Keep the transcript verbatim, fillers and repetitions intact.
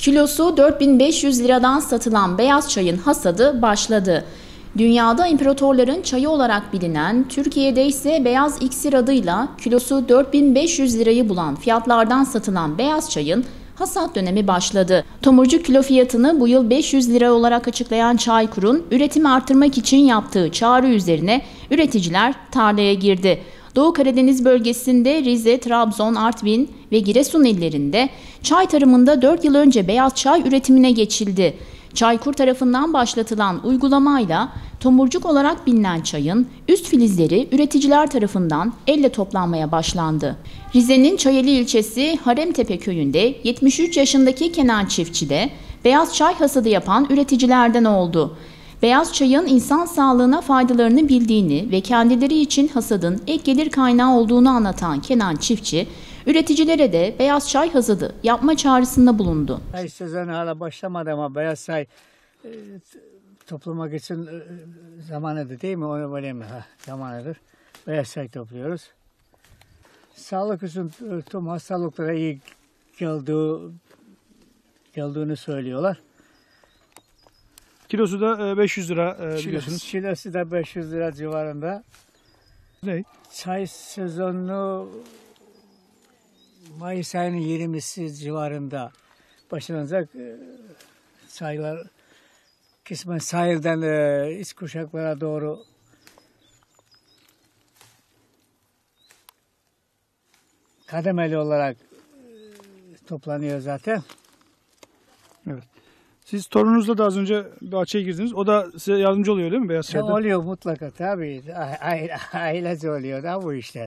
Kilosu dört bin beş yüz liradan satılan beyaz çayın hasadı başladı. Dünyada imparatorların çayı olarak bilinen, Türkiye'de ise beyaz iksir adıyla kilosu dört bin beş yüz lirayı bulan fiyatlardan satılan beyaz çayın hasat dönemi başladı. Tomurcuk kilo fiyatını bu yıl beş yüz lira olarak açıklayan Çaykur'un üretimi artırmak için yaptığı çağrı üzerine üreticiler tarlaya girdi. Doğu Karadeniz bölgesinde Rize, Trabzon, Artvin ve Giresun illerinde çay tarımında dört yıl önce beyaz çay üretimine geçildi. Çaykur tarafından başlatılan uygulamayla tomurcuk olarak bilinen çayın üst filizleri üreticiler tarafından elle toplanmaya başlandı. Rize'nin Çayeli ilçesi Haremtepe köyünde yetmiş üç yaşındaki Kenan çiftçi de beyaz çay hasadı yapan üreticilerden oldu. Beyaz çayın insan sağlığına faydalarını bildiğini ve kendileri için hasadın ek gelir kaynağı olduğunu anlatan Kenan çiftçi, üreticilere de beyaz çay hasadı yapma çağrısında bulundu. Çay sezonu hala başlamadı ama beyaz çay e, toplamak için e, zamanıdır değil mi? Onu böyle mi? Ha, zamanıdır. Beyaz çay topluyoruz. Sağlık için e, tüm hastalıklara iyi geldiği, geldiğini söylüyorlar. Kilosu da beş yüz lira biliyorsunuz. Kilosu da beş yüz lira civarında. Ne? Çay sezonu Mayıs ayının yirmisi civarında başlanacak. Çaylar kısmen sahilden iç kuşaklara doğru kademeli olarak toplanıyor zaten. Evet. Siz torununuzla da az önce bahçeye girdiniz. O da size yardımcı oluyor değil mi beyaz çayda? Oluyor mutlaka tabii. Ailece oluyor da bu işte.